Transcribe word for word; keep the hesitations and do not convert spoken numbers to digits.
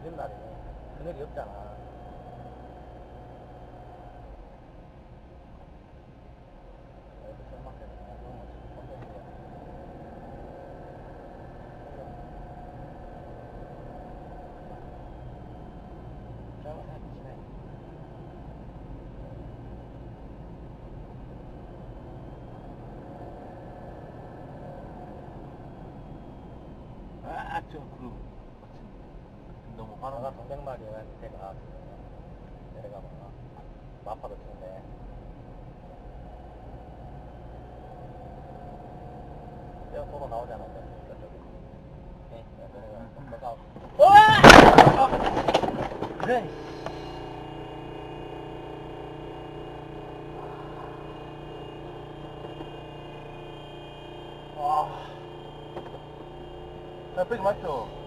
이런 날에 그늘이 없잖아. 아, 저 구름 너무 바다가 바람. 동백마리한테가 내려가면 마파도 치는데 뼈 도로 나오잖아. 이제 저쪽에. 네, 내려가. 와! 그래. 자, 빼지 마시오.